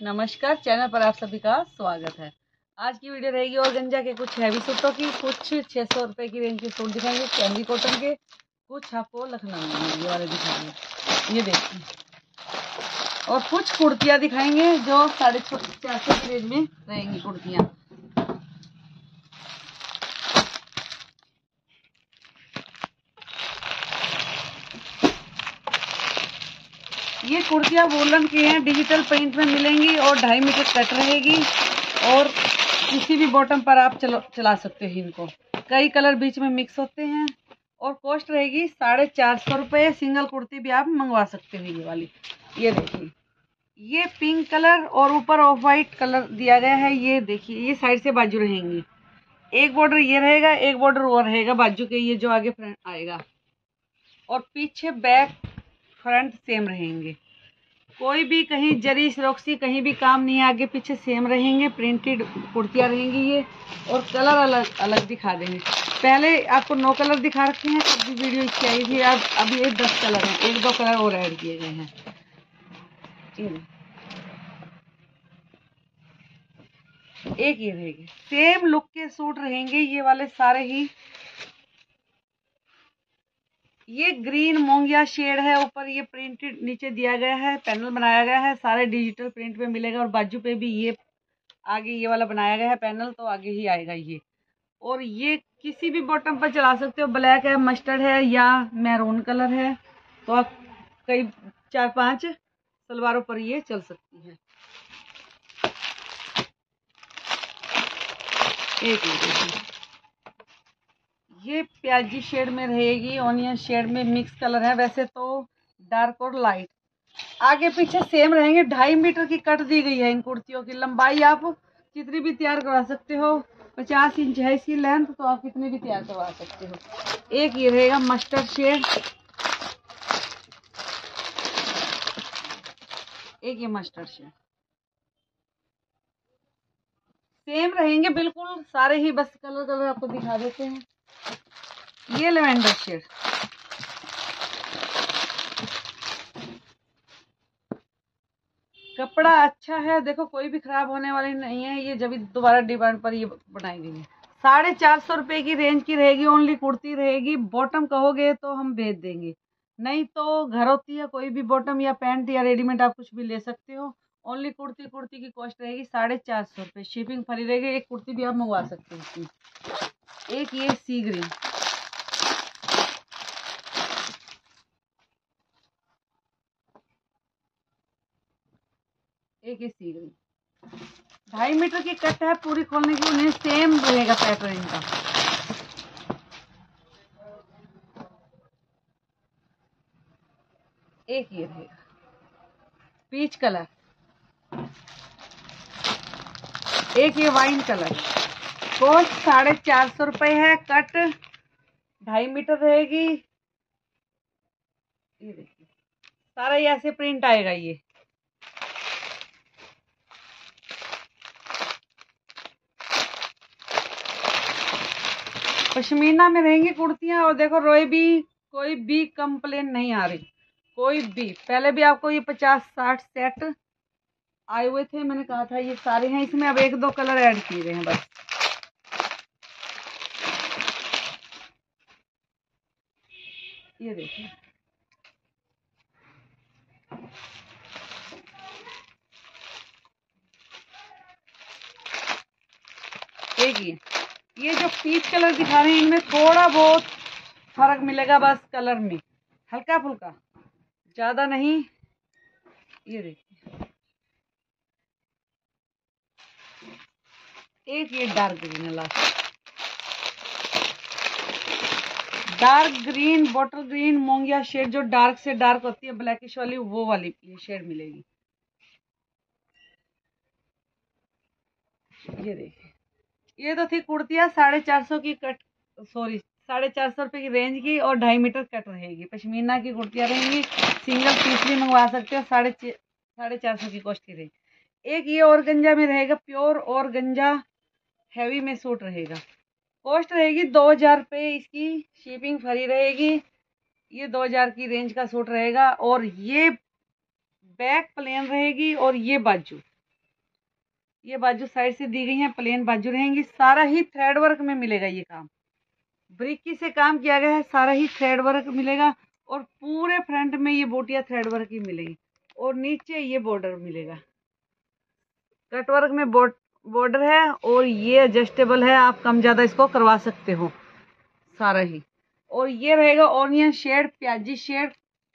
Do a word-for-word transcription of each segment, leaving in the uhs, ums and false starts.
नमस्कार, चैनल पर आप सभी का स्वागत है। आज की वीडियो रहेगी ऑर्गेन्जा के कुछ हैवी सूटों की। कुछ छः सौ रुपये की रेंज के सूट दिखाएंगे कैंडी कॉटन के, कुछ आपको लखनऊ में ये वाले दिखाएंगे, ये देखिए। और कुछ कुर्तियाँ दिखाएंगे जो साढ़े छः चार सौ की रेंज में रहेंगी कुर्तियाँ। ये कुर्तियाँ वोलन की हैं, डिजिटल प्रिंट में मिलेंगी और ढाई मीटर कट रहेगी और किसी भी बॉटम पर आप चलो चला सकते हैं इनको। कई कलर बीच में मिक्स होते हैं और कॉस्ट रहेगी साढ़े चार सौ रुपये। सिंगल कुर्ती भी आप मंगवा सकते हैं। ये वाली ये देखिए, ये पिंक कलर और ऊपर ऑफ वाइट कलर दिया गया है। ये देखिए, ये साइड से बाजू रहेंगी। एक बॉर्डर ये रहेगा, एक बॉर्डर और रहेगा बाजू के, ये जो आगे फ्रंट आएगा, और पीछे बैक फ्रंट सेम रहेंगे। कोई भी कहीं जरी सिरोक्सी कहीं भी काम नहीं है, आगे पीछे सेम रहेंगे। प्रिंटेड कुर्तियाँ रहेंगी ये, और कलर अलग अलग दिखा देंगे। पहले आपको नौ कलर दिखा रखे हैं, अभी वीडियो इसकी आई थी। अब अभी ये दस कलर हैं, एक दो कलर और ऐड किए गए हैं। एक ये रहेंगे, सेम लुक के सूट रहेंगे ये वाले सारे ही। ये ग्रीन मोंगिया शेड है, ऊपर ये प्रिंटेड नीचे दिया गया है, पैनल बनाया गया है, सारे डिजिटल प्रिंट में मिलेगा। और बाजू पे भी ये आगे ये वाला बनाया गया है पैनल, तो आगे ही आएगा ये। और ये किसी भी बॉटम पर चला सकते हो। ब्लैक है, मस्टर्ड है या मैरून कलर है, तो आप कई चार पांच सलवारों पर ये चल सकती है। एक मिनट, ये प्याजी शेड में रहेगी, ऑनियन शेड में मिक्स कलर है। वैसे तो डार्क और लाइट आगे पीछे सेम रहेंगे। ढाई मीटर की कट दी गई है इन कुर्तियों की। लंबाई आप कितनी भी तैयार करवा सकते हो, पचास इंच है इसकी लेंथ, तो आप कितनी भी तैयार करवा सकते हो। एक ये रहेगा मस्टर्ड शेड, एक ये मस्टर्ड शेड, सेम रहेंगे बिल्कुल सारे ही। बस कलर कलर आपको दिखा देते हैं। ये लेवेंडर शेड, कपड़ा अच्छा है, देखो कोई भी खराब होने वाली नहीं है। ये जब दोबारा डिमांड पर ये बनाई गई है। साढ़े चार सौ रुपये की रेंज की रहेगी। ओनली कुर्ती रहेगी। बॉटम कहोगे तो हम भेज देंगे, नहीं तो घर होती है कोई भी बॉटम या पैंट या रेडीमेड आप कुछ भी ले सकते हो। ओनली कुर्ती कुर्ती की कॉस्ट रहेगी साढ़े चार सौ रुपये। शिपिंग फ्री रहेगी। एक कुर्ती भी आप मंगवा सकते हैं। एक ये सी ग्रीन, एक ये सी ग्रीन, ढाई मीटर की कट है पूरी खोलने की। उन्हें सेम रहेगा पैटर्न का। एक ये रहेगा पीच कलर, एक ये वाइन कलर। कॉस्ट साढ़े चार सौ रुपये है। कट ढाई मीटर रहेगी। ये देखिए, सारा ये ऐसे प्रिंट आएगा। ये पश्मीना में रहेंगी कुर्तियां। और देखो रोई भी कोई भी कंप्लेन नहीं आ रही, कोई भी। पहले भी आपको ये पचास साठ सेट आए हुए थे, मैंने कहा था ये सारे हैं। इसमें अब एक दो कलर ऐड किए गए हैं बस। ये देखिए, एक ये ये जो पीच कलर दिखा रहे हैं, इनमें थोड़ा बहुत फर्क मिलेगा बस कलर में, हल्का फुल्का, ज्यादा नहीं। ये देखिए, एक ये डार्क ग्रीन है last, dark green, bottle green, मोंगिया शेड, जो डार्क से डार्क होती है ब्लैकिश वाली, वो वाली ये शेड मिलेगी। ये देखिए, ये तो थी कुर्तियाँ साढ़े चार सौ की कट, सॉरी साढ़े चार सौ रुपये की रेंज की, और ढाई मीटर कट रहेगी। पश्मीना की कुर्तियाँ रहेंगी। सिंगल पीस भी मंगवा सकते हो। साढ़े साढ़े चार सौ की कॉस्ट की रहेगी। एक ये ऑर्गेन्जा में रहेगा, प्योर ऑर्गेन्जा हैवी में सूट रहेगा। कॉस्ट रहेगी दो हजार रुपये इसकी। शिपिंग फ्री रहेगी। ये दो हजार की रेंज का सूट रहेगा। और ये बैक प्लेन रहेगी और ये बाजू ये बाजू साइड से दी गई है, प्लेन बाजू रहेंगी। सारा ही थ्रेड वर्क में मिलेगा ये काम, ब्रिकी से काम किया गया है, सारा ही थ्रेड वर्क मिलेगा। और पूरे फ्रंट में ये बोटियां थ्रेड वर्क की मिलेगी और नीचे ये बॉर्डर मिलेगा। कट वर्क में बॉर्डर है और ये एडजस्टेबल है, आप कम ज़्यादा इसको करवा सकते हो सारा ही। और ये रहेगा ऑनियन शेड, प्याजी शेड,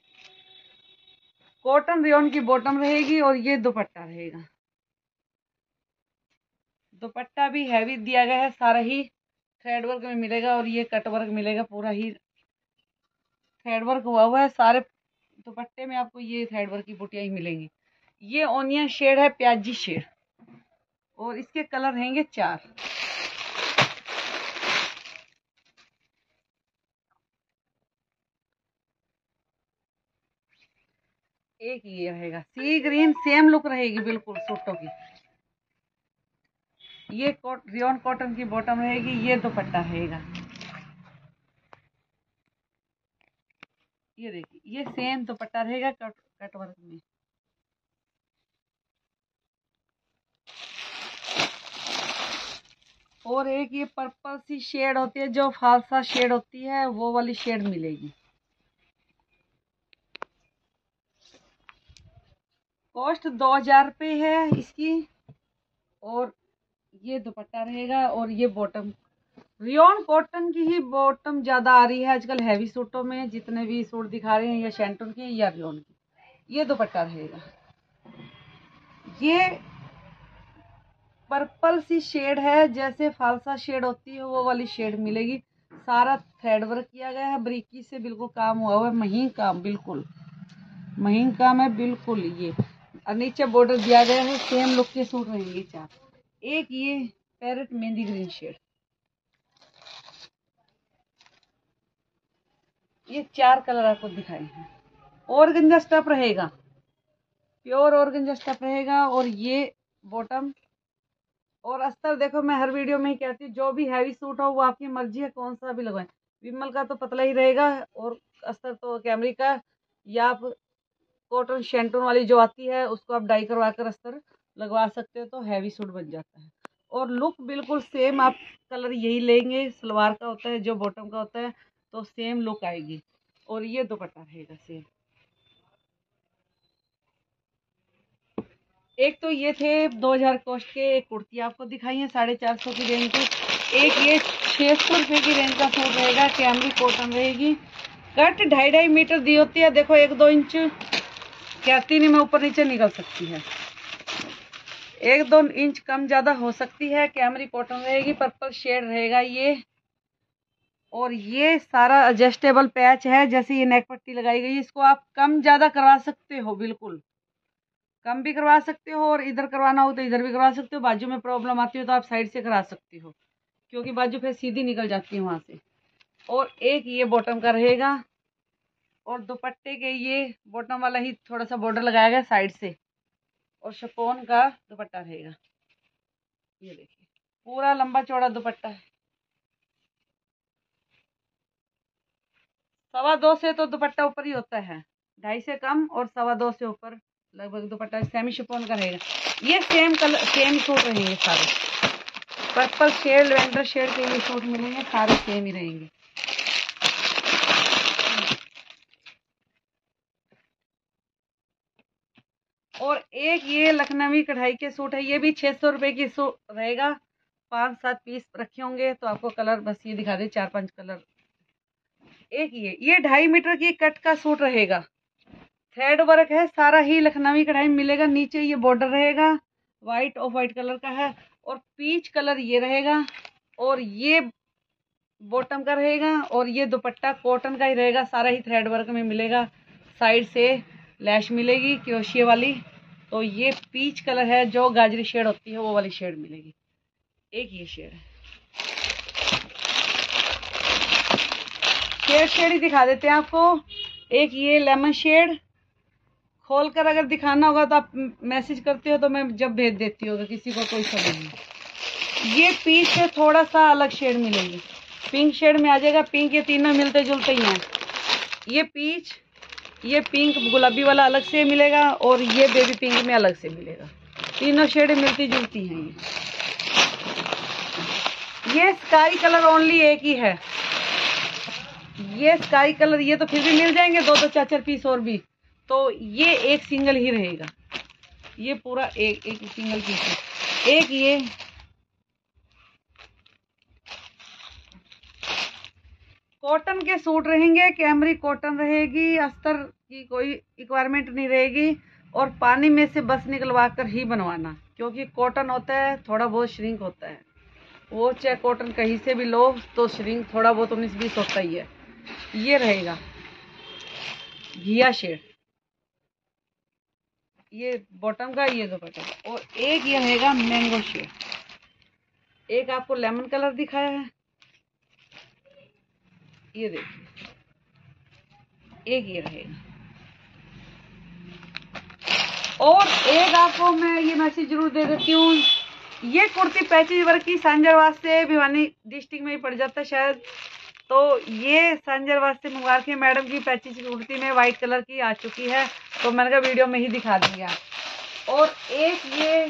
कॉटन रेयन की बॉटम रहेगी और ये दुपट्टा रहेगा। दुपट्टा भी हैवी दिया गया है, सारा ही थ्रेड वर्क में मिलेगा और ये कट वर्क मिलेगा, पूरा ही थ्रेड वर्क हुआ हुआ है। सारे दुपट्टे में आपको ये थ्रेड वर्क की बूटियां ही मिलेंगी। ये ऑनियन शेड है, प्याजी शेड, और इसके कलर रहेंगे चार। एक ये रहेगा सी ग्रीन, सेम लुक रहेगी बिल्कुल सूटों की। ये कॉट रियन कॉटन की बॉटम रहेगी, ये दुपट्टा रहेगा। ये देखिए ये सेम दुपट्टा रहेगा कट कट वर्क में। और एक ये पर्पल सी शेड होती है, जो फालसा शेड होती है, वो वाली शेड मिलेगी। कॉस्ट दो हजार रुपये है इसकी। और ये दुपट्टा रहेगा और ये बॉटम रियन कॉटन की ही बॉटम ज़्यादा आ रही है आजकल हैवी सूटों में, जितने भी सूट दिखा रहे हैं या शैंटून के या रियन की। ये दुपट्टा रहेगा। ये पर्पल सी शेड है, जैसे फालसा शेड होती है वो वाली शेड मिलेगी। सारा थ्रेड वर्क किया गया है, ब्रिकी से बिल्कुल काम हुआ हुआ है, महीन काम, बिल्कुल महीन काम है बिल्कुल। ये और नीचे बॉर्डर दिया गया है, सेम लुक के सूट रहेंगे चार। एक ये पैरेट मेहंदी ग्रीन शेड, ये चार कलर आपको दिखाए हैं। ऑर्गेन्जा स्टफ रहेगा, प्योर ऑर्गेन्जा स्टफ रहेगा। और ये बॉटम और अस्तर देखो, मैं हर वीडियो में ही कहती हूँ, जो भी हैवी सूट हो वो आपकी मर्जी है कौन सा भी लगवाएं। विमल का तो पतला ही रहेगा और अस्तर तो कैमरी का, या आप कॉटन शेंटून वाली जो आती है उसको आप डाई करवा कर अस्तर लगवा सकते हो, तो हैवी सूट बन जाता है। और लुक बिल्कुल सेम, आप कलर यही लेंगे, सलवार का होता है जो बॉटम का होता है, तो सेम लुक आएगी। और ये दुपट्टा रहेगा सेम। एक तो ये थे दो हजार कॉस्ट के, एक कुर्ती आपको दिखाई है साढ़े चार सौ की रेंज की। एक ये छः सौ रुपये की रेंज का सूट रहेगा, कैमरी कॉटन रहेगी। कट ढाई ढाई मीटर दी होती है, देखो एक दो इंच क्या तीन में ऊपर नीचे निकल सकती है, एक दो इंच कम ज़्यादा हो सकती है। कैमरी कॉटन रहेगी, पर्पल शेड रहेगा ये। और ये सारा एडजस्टेबल पैच है, जैसे ये नेक पट्टी लगाई गई, इसको आप कम ज़्यादा करवा सकते हो, बिल्कुल कम भी करवा सकते हो। और इधर करवाना हो तो इधर भी करवा सकते हो, बाजू में प्रॉब्लम आती हो तो आप साइड से करा सकते हो, क्योंकि बाजू फिर सीधी निकल जाती है वहाँ से। और एक ये बॉटम का रहेगा, और दुपट्टे के ये बॉटम वाला ही थोड़ा सा बॉर्डर लगाया गया साइड से, और शिफॉन का दुपट्टा रहेगा। ये देखिए पूरा लंबा चौड़ा दुपट्टा है। सवा दो से तो दुपट्टा ऊपर ही होता है, ढाई से कम और सवा दो से ऊपर लगभग दुपट्टा सेमी शिफॉन का रहेगा। ये सेम कलर सेम सूट रहेंगे सारे, पर्पल शेड लेवेंडर शेड के ये सूट मिलेंगे, सारे सेम ही रहेंगे। और एक ये लखनवी कढ़ाई के सूट है, ये भी छः सौ रुपये की सूट रहेगा। पाँच सात पीस रखे होंगे, तो आपको कलर बस ये दिखा दे, चार पांच कलर। एक ये ये ढाई मीटर की कट का सूट रहेगा, थ्रेड वर्क है, सारा ही लखनवी कढ़ाई मिलेगा। नीचे ये बॉर्डर रहेगा, वाइट ऑफ वाइट कलर का है, और पीच कलर ये रहेगा। और ये बॉटम का रहेगा, और ये दुपट्टा कॉटन का ही रहेगा, सारा ही थ्रेड वर्क में मिलेगा। साइड से लैश मिलेगी क्रोशिया वाली। तो ये पीच कलर है, जो गाजरी शेड होती है वो वाली शेड मिलेगी। एक ये शेड है, शेड शेड ही दिखा देते हैं आपको। एक ये लेमन शेड, खोलकर अगर दिखाना होगा तो आप मैसेज करते हो, तो मैं जब भेज देती हूँ, किसी को कोई समझ नहीं। ये पीच से थोड़ा सा अलग शेड मिलेगी, पिंक शेड में आ जाएगा। पिंक ये तीनों मिलते जुलते ही हैं। ये पीच, ये पिंक गुलाबी वाला अलग से मिलेगा, और ये बेबी पिंक में अलग से मिलेगा। तीनों शेड मिलती जुलती हैं। ये ये स्काई कलर ओनली एक ही है, ये स्काई कलर। ये तो फिर भी मिल जाएंगे दो दो चार चार पीस और भी, तो ये एक सिंगल ही रहेगा। ये पूरा एक एक सिंगल पीस है। एक ये कॉटन के सूट रहेंगे, कैमरी कॉटन रहेगी, अस्तर की कोई रिक्वायरमेंट नहीं रहेगी। और पानी में से बस निकलवा कर ही बनवाना, क्योंकि कॉटन होता है थोड़ा बहुत श्रिंक होता है, वो चाहे कॉटन कहीं से भी लो तो श्रिंक थोड़ा बहुत उन्नीस बीस होता ही है। ये रहेगा घिया शेड, ये बॉटम का, ये दुपट्टा का। और एक ये रहेगा मैंगो शेड। एक आपको लेमन कलर दिखाया है, ये देखिए, एक ये रहेगा। और एक आपको मैं ये मैसेज जरूर दे देती हूँ, ये कुर्ती पैचेज वर्क की सांजर वास्ते भिवानी डिस्ट्रिक्ट में ही पड़ जाता है शायद, तो ये सांजर वास्ते मंगवा के मैडम की पैचेज कुर्ती में वाइट कलर की आ चुकी है, तो मैंने कहा वीडियो में ही दिखा दिया। और एक ये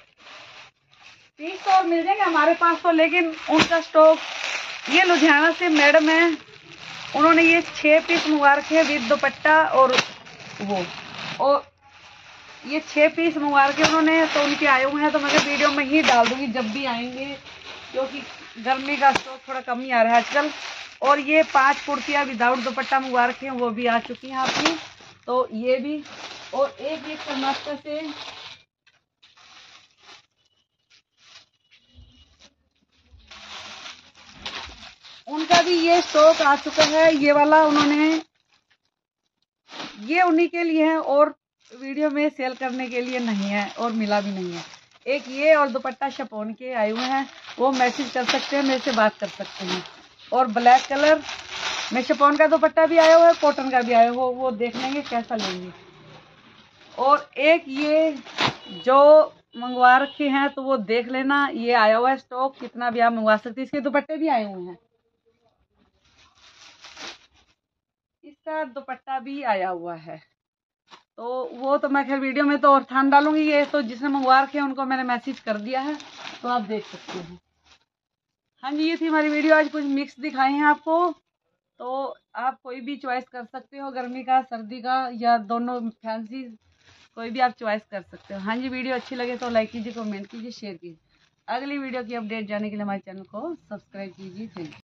पीस और मिल जाएंगे हमारे पास तो, लेकिन उनका स्टॉक, ये लुधियाना से मैडम है, उन्होंने ये छः पीस मंगवा रखे हैं विद दुपट्टा और वो, और ये छः पीस मंगवा रखे उन्होंने, तो उनके आए हुए हैं, तो मैं वीडियो में ही डाल दूंगी जब भी आएंगे, क्योंकि गर्मी का स्टॉक थोड़ा कम ही आ रहा है आजकल। और ये पांच कुर्तियाँ विदाउट दुपट्टा मंगवा रखे हैं, वो भी आ चुकी हैं आपकी, तो ये भी। और एक एक कर्नाटक से उनका भी ये स्टॉक आ चुका है, ये वाला उन्होंने, ये उन्हीं के लिए है और वीडियो में सेल करने के लिए नहीं है, और मिला भी नहीं है। एक ये और दुपट्टा शिफॉन के आए हुए हैं, वो मैसेज कर सकते हैं, मेरे से बात कर सकते हैं। और ब्लैक कलर में शिफॉन का दुपट्टा भी आया हुआ है, कॉटन का भी आया हुआ, वो देख लेंगे कैसा लेंगे। और एक ये जो मंगवा रखे हैं तो वो देख लेना, ये आया हुआ है स्टॉक, कितना भी आप मंगवा सकते हैं। इसके दुपट्टे भी आए हुए हैं, इसका दुपट्टा भी आया हुआ है, तो वो तो मैं खैर वीडियो में तो और थान डालूंगी। ये तो जिसने मंगवा रखे हैं उनको मैंने मैसेज कर दिया है, तो आप देख सकते हैं। हाँ जी, ये थी हमारी वीडियो, आज कुछ मिक्स दिखाए हैं आपको, तो आप कोई भी चॉइस कर सकते हो, गर्मी का, सर्दी का, या दोनों फैंसी, कोई भी आप चॉइस कर सकते हो। हाँ जी, वीडियो अच्छी लगे तो लाइक कीजिए, कमेंट कीजिए, शेयर कीजिए। अगली वीडियो की अपडेट जानने के लिए हमारे चैनल को सब्सक्राइब कीजिए। Thank you.